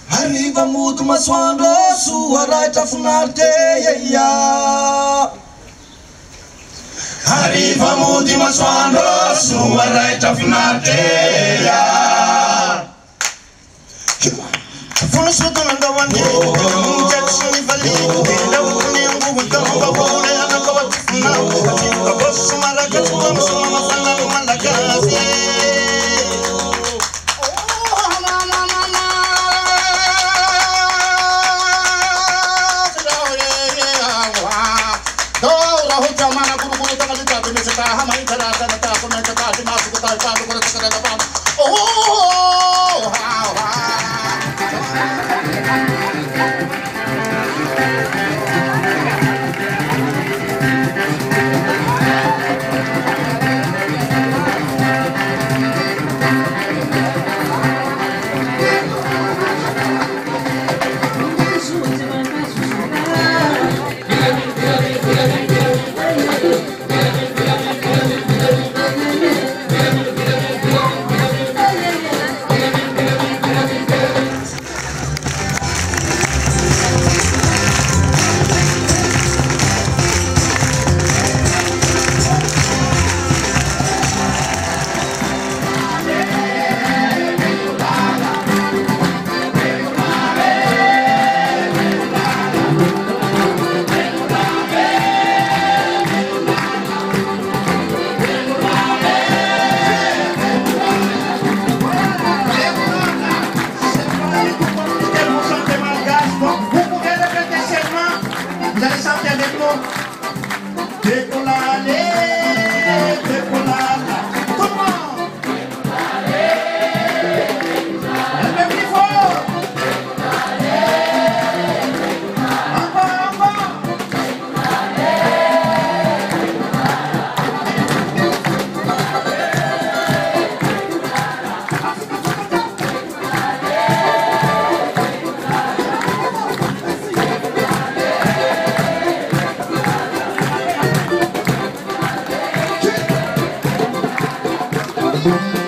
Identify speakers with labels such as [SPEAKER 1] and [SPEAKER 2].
[SPEAKER 1] Arriva muito maçoando sua raita funarte ya. Arriva muito maçoando sua raita funarte ya. Funo sudo nanda wande, jackson valley, da wune ngu gamba wune ana kawatina, kabosu malaka tuwa suma masana malakasi.
[SPEAKER 2] Thank you.